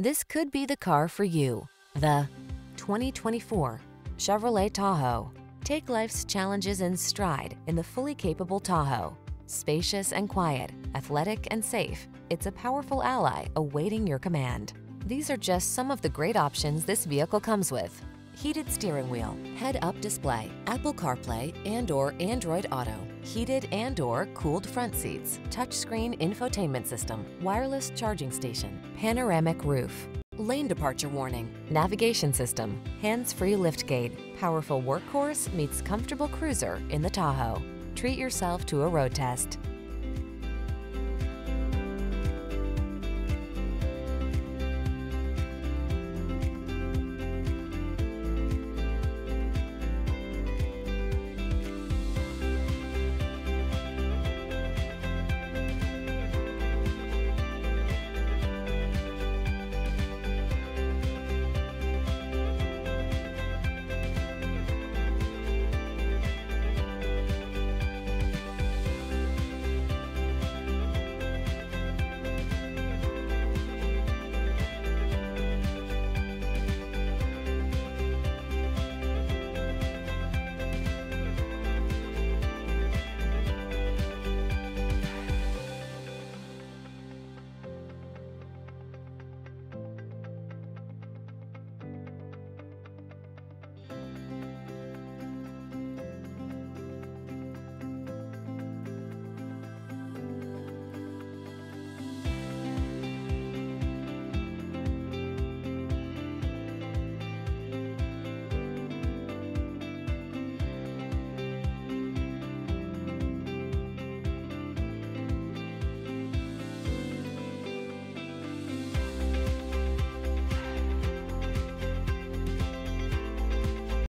This could be the car for you. The 2024 Chevrolet Tahoe. Take life's challenges in stride in the fully capable Tahoe. Spacious and quiet, athletic and safe, it's a powerful ally awaiting your command. These are just some of the great options this vehicle comes with: heated steering wheel, head-up display, Apple CarPlay and/or Android Auto, heated and/or cooled front seats, touchscreen infotainment system, wireless charging station, panoramic roof, lane departure warning, navigation system, hands-free liftgate. Powerful workhorse meets comfortable cruiser in the Tahoe. Treat yourself to a road test.